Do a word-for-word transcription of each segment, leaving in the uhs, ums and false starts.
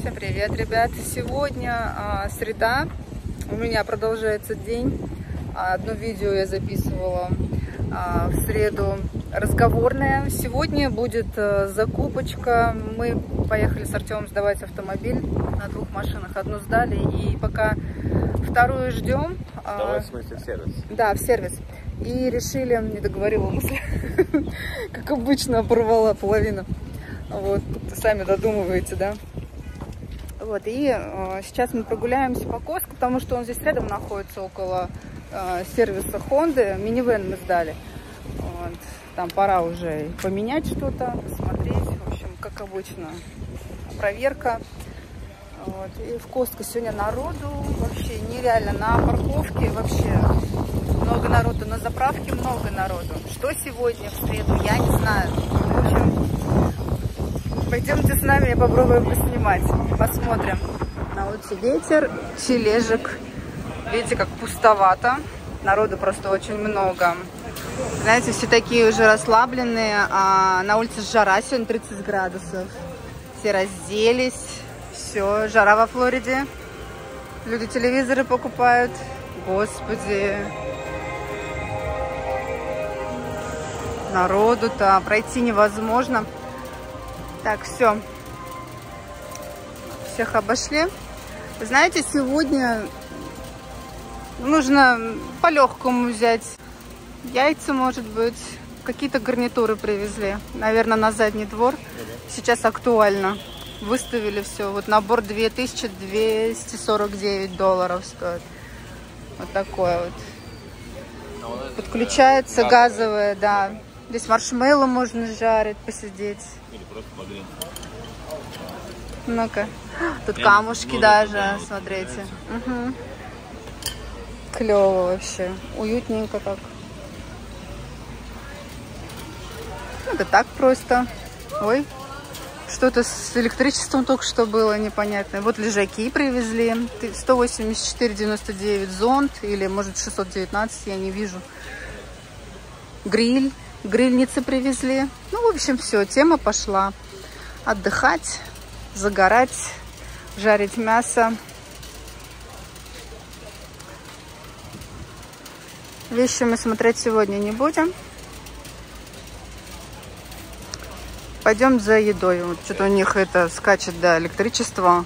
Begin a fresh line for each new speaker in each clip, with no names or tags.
Всем привет, ребят! Сегодня а, среда, у меня продолжается день. Одно видео я записывала а, в среду разговорное. Сегодня будет а, закупочка. Мы поехали с Артемом сдавать автомобиль на двух машинах. Одну сдали и пока вторую ждем.
Сдавать, в смысле, в сервис?
Да, в сервис. И решили, не договорила мысль, как обычно, оборвала половину. Вот, сами додумываете, да? Вот, и э, сейчас мы прогуляемся по Костко, потому что он здесь рядом находится, около э, сервиса Honda. Минивэн мы сдали. Вот, там пора уже поменять что-то, посмотреть. В общем, как обычно, проверка. Вот, и в Костко сегодня народу вообще нереально. На парковке вообще много народу, на заправке много народу. Что сегодня в среду, я не знаю. В общем, пойдемте с нами, я попробую поснимать. Посмотрим. На улице ветер, тележек. Видите, как пустовато. Народу просто очень много. Знаете, все такие уже расслабленные. А на улице жара, сегодня тридцать градусов. Все разделись. Все, жара во Флориде. Люди телевизоры покупают. Господи. Народу-то пройти невозможно. Так, все. Всех обошли. Вы знаете, сегодня нужно по-легкому взять яйца, может быть. Какие-то гарнитуры привезли. Наверное, на задний двор. Сейчас актуально. Выставили все. Вот набор две тысячи двести сорок девять долларов стоит. Вот такой вот. Подключается газовая, да. Здесь маршмеллоу можно жарить, посидеть.
Или просто погреть.
Ну-ка. Тут я камушки даже, да, смотрите. Угу. Клево вообще. Уютненько так. Это так просто. Ой. Что-то с электричеством только что было непонятное. Вот лежаки привезли. сто восемьдесят четыре девяносто девять зонт. Или, может, шестьсот девятнадцать, я не вижу. Гриль. Грильницы привезли. Ну, в общем, все. Тема пошла. Отдыхать, загорать, жарить мясо. Вещи мы смотреть сегодня не будем. Пойдем за едой. Вот что-то у них это скачет, да, электричество.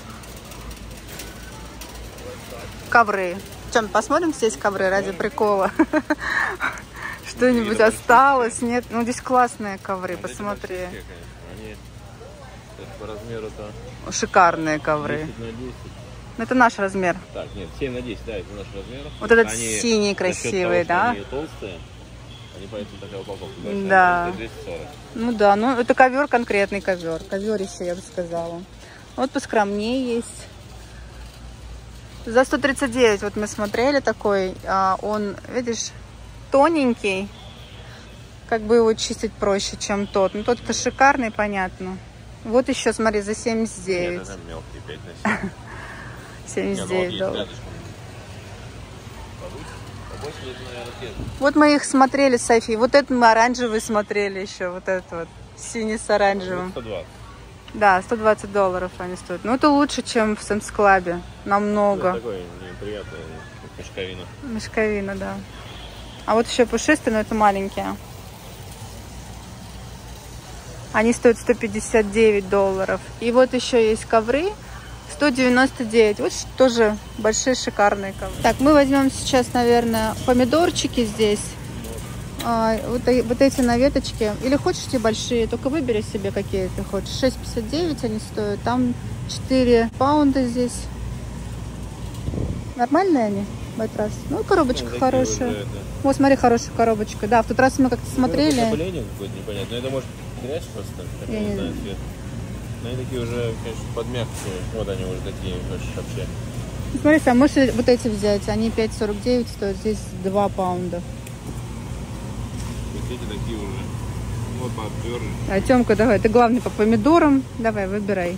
Ковры. Чем посмотрим здесь ковры ради прикола? Что-нибудь осталось? Нет? Ну, здесь классные ковры, посмотри.
Они по размеру-то...
Шикарные ковры.
десять на десять.
Ну, это наш размер.
Так, нет, семь на десять, да, это наш размер.
Вот этот
они,
синий красивый,
того,
да?
Они толстые, они поэтому такая упаковка.
Да.
двести сорок.
Ну да, ну это ковер, конкретный ковер. Коверище, я бы сказала. Вот поскромнее есть. За сто тридцать девять вот мы смотрели такой. А он, видишь, тоненький. Как бы его чистить проще, чем тот. Ну тот-то шикарный, понятно. Вот еще, смотри, за семьдесят девять.
Нет, это мелкий, пять на семь.
семьдесят девять долларов. Вот мы их смотрели с Софией. Вот этот мы оранжевый смотрели еще. Вот этот вот. Синий с оранжевым.
сто двадцать.
Да, сто двадцать долларов они стоят. Ну это лучше, чем в Сэмс Клабе. Намного.
Ну, такой неприятный мешковина.
Мешковина, да. А вот еще пушистые, но это маленькие. Они стоят сто пятьдесят девять долларов. И вот еще есть ковры. сто девяносто девять. Вот тоже большие шикарные ковры. Так, мы возьмем сейчас, наверное, помидорчики здесь. А, вот, вот эти на веточке. Или хочешь те большие, только выбери себе, какие ты хочешь. шесть пятьдесят девять они стоят. Там четыре паунда здесь. Нормальные они в этот раз? Ну, коробочка ну, хорошая. Уже, да. Вот, смотри, хорошая коробочка. Да, в тот раз мы как-то смотрели.
Ну, это какое-то непонятно. Это может грязь просто. Я не знаю, цвет. Но они такие уже, конечно, подмягчие. Вот они уже такие вообще.
Смотри, сам можешь вот эти взять. Они пять сорок девять стоят. Здесь два паунда.
Вот эти такие уже. Вот подперли.
А, Тёмка, давай. Ты главный по помидорам. Давай, выбирай.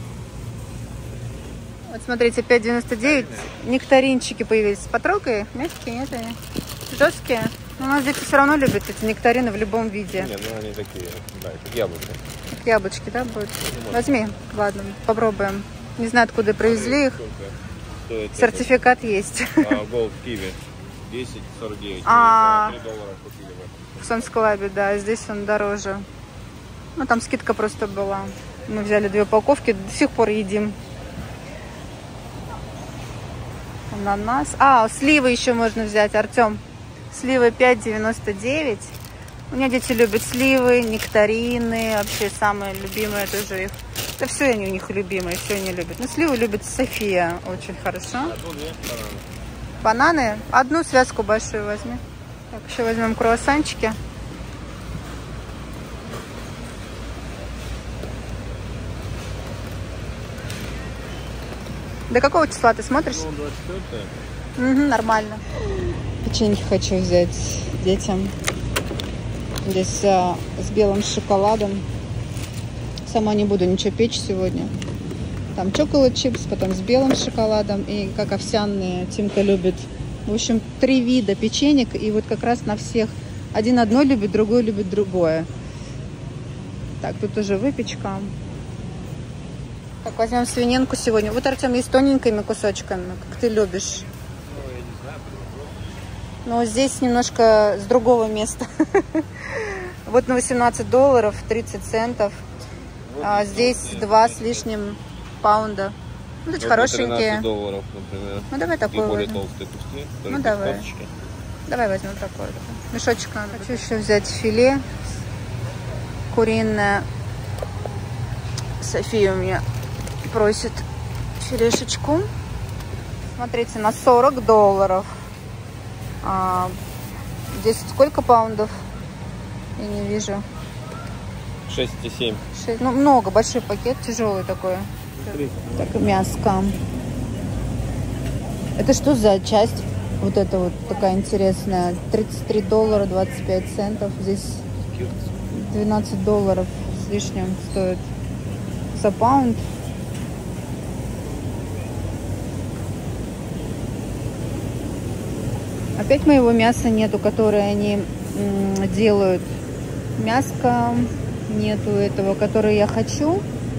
Вот смотрите, пять девяносто девять. Нектаринчики появились. Потрогай. Мягкие, нет они? Жесткие. Но у нас дети все равно любят эти нектарины в любом виде.
Нет, ну они такие, да, как яблоки.
Яблочки, да, будут? Возьми. Ладно, попробуем. Не знаю, откуда привезли их. Сертификат есть.
Голд киви. десять сорок девять.
А,
три доллара купили
в Самс-Клабе, да, здесь он дороже. Ну, там скидка просто была. Мы взяли две упаковки, до сих пор едим. Ананас. А, сливы еще можно взять, Артем. Сливы пять девяносто девять. У меня дети любят сливы, нектарины. Вообще самые любимые тоже их. Да все они у них любимые, все они любят. Но сливы любит София очень хорошо. Бананы. Одну связку большую возьми. Так, еще возьмем круассанчики. До какого числа ты смотришь?
Ну, двадцать четвёртое.
Угу, нормально. Печеньки хочу взять детям. Здесь а, с белым шоколадом. Сама не буду ничего печь сегодня. Там чоколад чипс, потом с белым шоколадом и как овсяные. Тимка любит. В общем, три вида печенек. И вот как раз на всех. Один одно любит, другой любит другое. Так, тут уже выпечка. Так, возьмем свининку сегодня. Вот, Артем, есть тоненькими кусочками, как ты любишь.
Ну, я не знаю.
Но здесь немножко с другого места. Вот на восемнадцать долларов тридцать центов.
Вот
а здесь два с лишним паунда. Ну, тут хорошенькие.
тринадцать долларов, например.
Ну, давай такой
более
возьмем.
толстые куски.
Ну, давай. Давай возьмем такой. Мешочек надо. Хочу еще взять филе куриное. София у меня просит филешечку. Смотрите, на сорок долларов. А, здесь сколько паундов? Я не вижу.
шесть и семь.
шесть, ну, много, большой пакет, тяжелый такой. Так, мяско. Это что за часть? Вот это вот такая интересная. тридцать три доллара двадцать пять центов. Здесь двенадцать долларов с лишним стоит за паунд. Опять моего мяса нету, которое они делают. Мяска нету этого, который я хочу.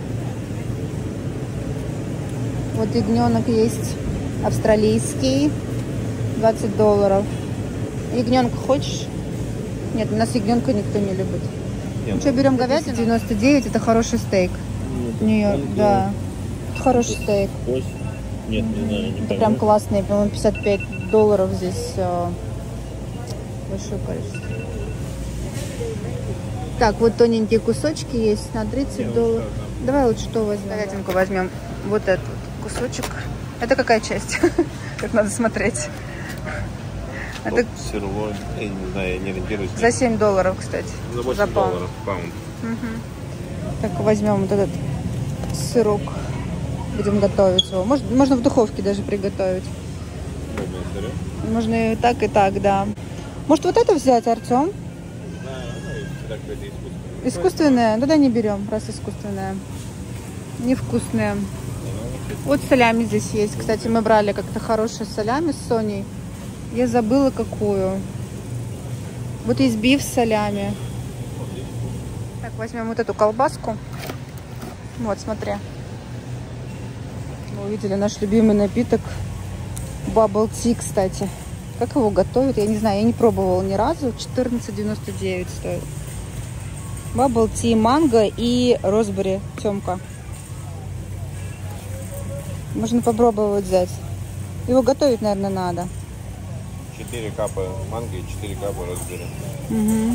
Вот ягненок есть австралийский, двадцать долларов. Ягненка хочешь? Нет, у нас ягненка никто не любит. Нет. Ну что, берем говядину? девяносто девять, это хороший стейк. Нет, да. Хороший стейк.
Кость? Нет, не знаю, не
это прям классный, по-моему, пятьдесят пять долларов здесь э, большое количество. Так, вот тоненькие кусочки есть на тридцать долларов. Давай лучше что возьмем? Говядинку возьмем. Вот этот вот кусочек. Это какая часть? Как надо смотреть.
Это сирлой. Я не знаю, я не ориентируюсь.
За семь долларов, кстати.
За восемь долларов паунд.
Угу. Так, возьмем вот этот сырок. Будем готовить его. Может, можно в духовке даже приготовить. Можно и так, и так, да. Может, вот это взять, Артем? Искусственное? Ну да, не берем, раз искусственное. Невкусное. Вот солями здесь есть. Кстати, мы брали как-то хорошие солями с Соней. Я забыла какую. Вот есть биф с солями. Так, возьмем вот эту колбаску. Вот, смотри. Мы увидели наш любимый напиток. Bubble Tea, кстати. Как его готовят? Я не знаю, я не пробовала ни разу. четырнадцать девяносто девять стоит. Bubble Tea, манго и розбери, Тёмка. Можно попробовать взять. Его готовить, наверное, надо.
четыре капа манго и четыре капа розбери.
Угу.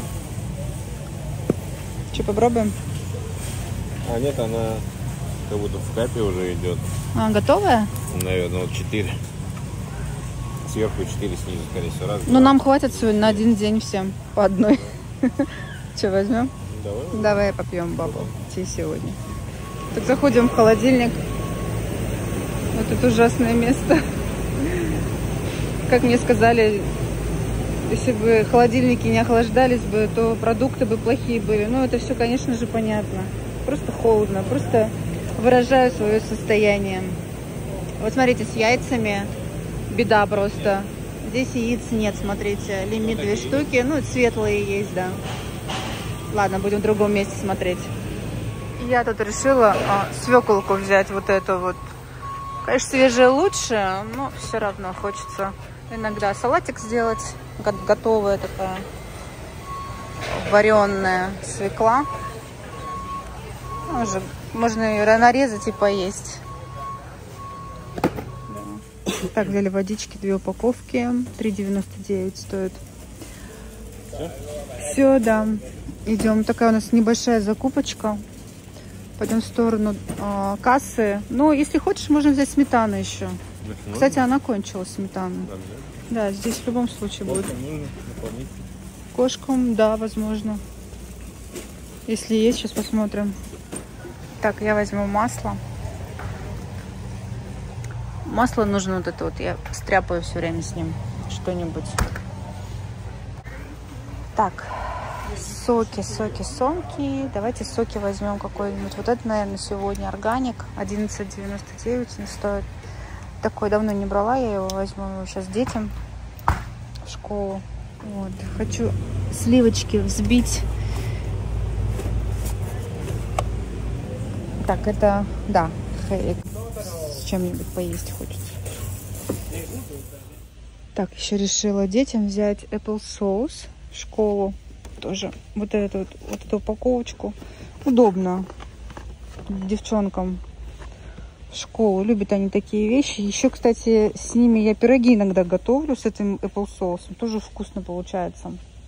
Что, попробуем?
А нет, она как будто в капе уже идет.
А, готовая?
Наверное, вот четыре. Сверху четыре, снизу, скорее всего, раз.
Ну, нам хватит сегодня на один день всем по одной. Что, возьмем?
Давай.
Давай попьем бабл ти сегодня. Так, заходим в холодильник. Вот это ужасное место. Как мне сказали, если бы холодильники не охлаждались бы, то продукты бы плохие были. Ну, это все, конечно же, понятно. Просто холодно. Просто выражаю свое состояние. Вот смотрите, с яйцами беда просто. Здесь яиц нет, смотрите. Лимит две штуки. Ну, светлые есть, да. Ладно, будем в другом месте смотреть. Я тут решила а, свеколку взять, вот эту вот. Конечно, свежая лучше, но все равно хочется иногда салатик сделать. Готовая такая вареная свекла. Уже можно ее нарезать и поесть. Да. Так, взяли водички, две упаковки. три девяносто девять стоит.
Все?
Все, да. Идем. Такая у нас небольшая закупочка. Пойдем в сторону э, кассы. Но если хочешь, можно взять сметану еще.
Можно?
Кстати, она кончилась, сметана.
Да,
да, здесь в любом случае будет.
Нужно наполнить.
Кошкам, да, возможно. Если есть, сейчас посмотрим. Так, я возьму масло. Масло нужно вот это вот. Я стряпаю все время с ним что-нибудь. Так. Соки, соки, соки. Давайте соки возьмем какой-нибудь. Вот это, наверное, сегодня органик. одиннадцать девяносто девять он стоит. Такой давно не брала, я его возьму его сейчас детям в школу. Вот. Хочу сливочки взбить. Так, это, да, с чем-нибудь поесть хочется. Так, еще решила детям взять apple sauce в школу. Тоже вот эту вот, вот эту упаковочку. Удобно девчонкам в школу. Любят они такие вещи. Еще, кстати, с ними я пироги иногда готовлю с этим apple соусом. Тоже вкусно получается.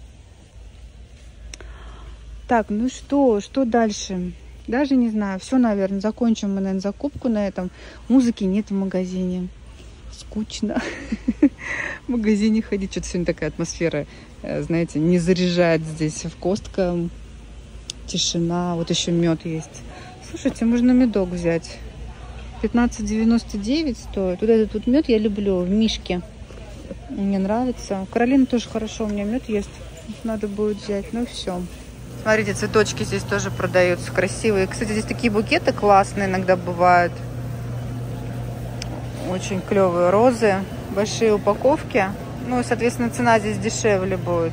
Так, ну что, что дальше? Даже не знаю. Все, наверное, закончим мы, наверное, закупку на этом. Музыки нет в магазине. Скучно в магазине ходить. Что-то сегодня такая атмосфера, знаете, не заряжает здесь в Костко. Тишина. Вот еще мед есть. Слушайте, можно медок взять. пятнадцать девяносто девять стоит. Вот этот вот мед я люблю в мишке. Мне нравится. Каролина тоже хорошо. У меня мед есть. Надо будет взять. Ну все. Смотрите, цветочки здесь тоже продаются. Красивые. Кстати, здесь такие букеты классные иногда бывают. Очень клевые розы. Большие упаковки. Ну, соответственно, цена здесь дешевле будет.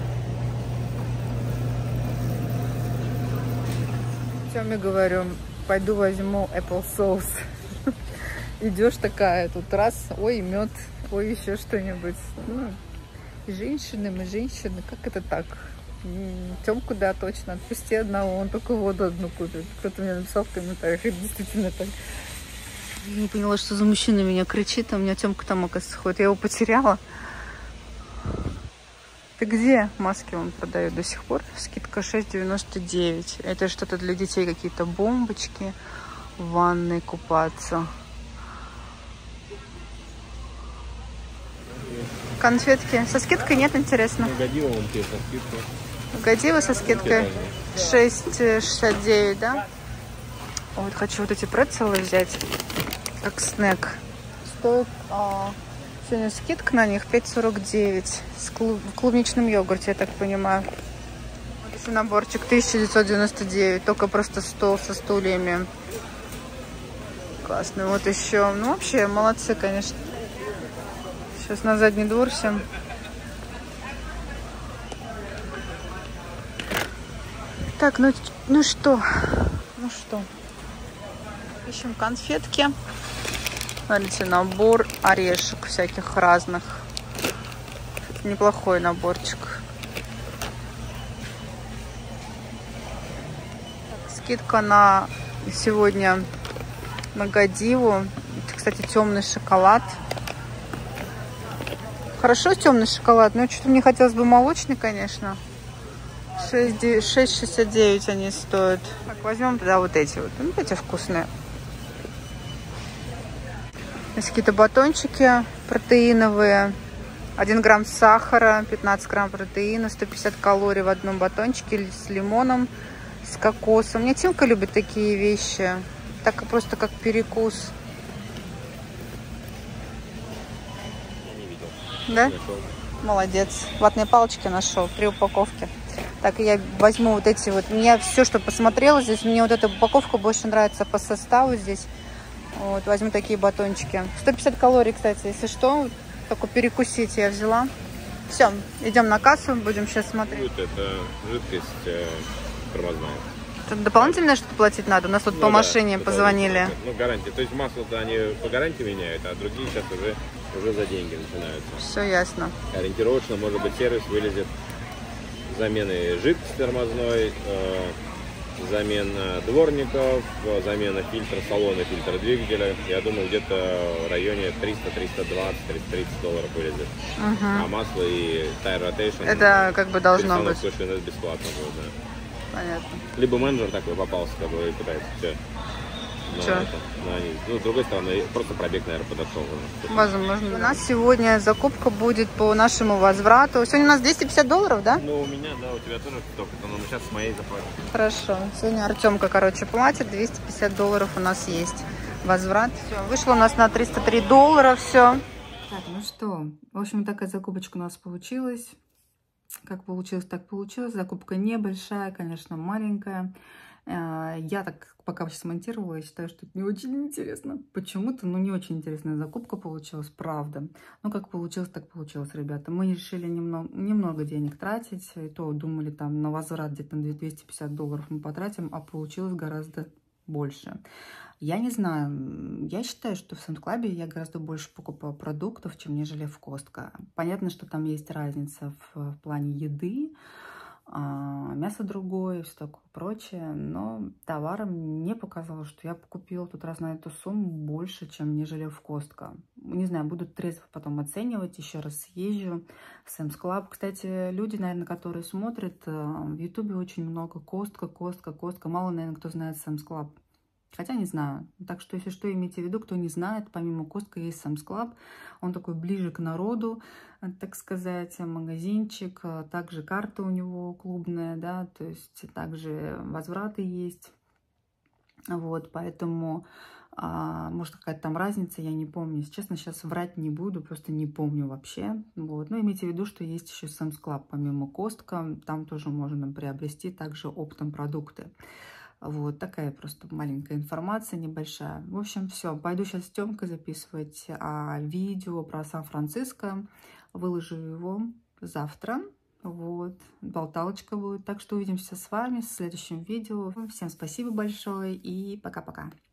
Чем я говорю? Пойду возьму apple sauce. Идешь такая, тут раз, ой, мед, ой, еще что-нибудь. Ну, женщины, мы женщины, как это так? Тёмку, да, точно, отпусти одного, он только воду одну купит. Кто-то мне написал в комментариях, это действительно так. Я не поняла, что за мужчина меня кричит, а у меня Тёмка там, оказывается, ходит. Я его потеряла. Ты где? Маски он продает до сих пор. Скидка шесть девяносто девять. Это что-то для детей, какие-то бомбочки. В ванной купаться. Конфетки. Со скидкой нет, интересно?
Годива вон тебе со скидкой.
Годива со скидкой шесть шестьдесят девять, да? Вот хочу вот эти прецелы взять. Как снэк. Стоит... А... Сегодня скидка на них пять сорок девять. С клуб... в клубничном йогурте, я так понимаю. Вот еще наборчик тысяча девятьсот девяносто девять. Только просто стол со стульями. Классно. Вот еще. Ну, вообще, молодцы, конечно. Сейчас на задний двор всем. Так, ну, ну что? Ну что? Ищем конфетки. Смотрите, набор орешек всяких разных. Неплохой наборчик. Так, скидка на сегодня на Годиву. Это, кстати, темный шоколад. Хорошо темный шоколад, но что-то мне хотелось бы молочный, конечно. шесть шестьдесят девять они стоят. Так, возьмем тогда вот эти вот. Ну, эти вкусные. Есть какие-то батончики протеиновые. один грамм сахара, пятнадцать грамм протеина, сто пятьдесят калорий в одном батончике с лимоном, с кокосом. Мне Тимка любит такие вещи. Так просто как перекус. Да? Молодец. Ватные палочки нашел. Три упаковки. Так, я возьму вот эти вот. Мне все, что посмотрела здесь, мне вот эта упаковка больше нравится по составу здесь. Вот, возьму такие батончики. сто пятьдесят калорий, кстати, если что. Только перекусить я взяла. Все, идем на кассу, будем сейчас смотреть.
Это жидкость э, тормозная.
Тут дополнительно что-то платить надо? У нас тут
Ну,
по
да,
машине позвонили.
Ну, гарантия. То есть масло-то они по гарантии меняют, а другие сейчас уже, уже за деньги начинаются.
Все ясно.
Ориентировочно, может быть, сервис вылезет замены жидкости тормозной, э, замена дворников, замена фильтра салона, фильтра двигателя. Я думаю, где-то в районе триста, триста двадцать, триста тридцать долларов вылезет.
Угу.
А масло и tire rotation,
это как бы должно быть.
Совершенно бесплатно будет, да.
Понятно.
Либо менеджер такой попался, который пытается все. Но, это, но они, ну, с другой стороны, просто пробег, наверное, подошел уже.
Возможно. У нас сегодня закупка будет по нашему возврату. Сегодня у нас двести пятьдесят долларов, да?
Ну, у меня, да, у тебя тоже только, но сейчас с моей заплатим.
Хорошо. Сегодня Артемка, короче, платит. двести пятьдесят долларов у нас есть возврат. Все, вышло у нас на триста три доллара все. Так, ну что, в общем, такая закупочка у нас получилась. Как получилось, так получилось. Закупка небольшая, конечно, маленькая. Я так пока сейчас монтировала, я считаю, что это не очень интересно. Почему-то, ну, не очень интересная закупка получилась, правда. Ну, как получилось, так получилось, ребята. Мы решили немного, немного денег тратить. И то думали, там, на возврат где-то на двести пятьдесят долларов мы потратим, а получилось гораздо больше. Я не знаю, я считаю, что в Sam's Club я гораздо больше покупаю продуктов, чем нежели в Costco. Понятно, что там есть разница в, в плане еды, а, мясо другое, все такое прочее, но товаром мне показалось, что я купила тут раз на эту сумму больше, чем нежели в Costco. Не знаю, буду трезво потом оценивать, еще раз съезжу в Sam's Club. Кстати, люди, наверное, которые смотрят, в Ютубе очень много Costco, Costco, Costco, мало, наверное, кто знает Sam's Club. Хотя не знаю. Так что, если что, имейте в виду, кто не знает, помимо Costco есть Sam's Club. Он такой ближе к народу, так сказать, магазинчик. Также карта у него клубная, да, то есть также возвраты есть. Вот, поэтому, а, может, какая-то там разница, я не помню. Если честно, сейчас врать не буду, просто не помню вообще. Вот, но имейте в виду, что есть еще Sam's Club, помимо Costco. Там тоже можно приобрести также оптом продукты. Вот такая просто маленькая информация, небольшая. В общем, все. Пойду сейчас с Тёмкой записывать а, видео про Сан-Франциско. Выложу его завтра. Вот. Болталочка будет. Так что увидимся с вами в следующем видео. Всем спасибо большое и пока-пока.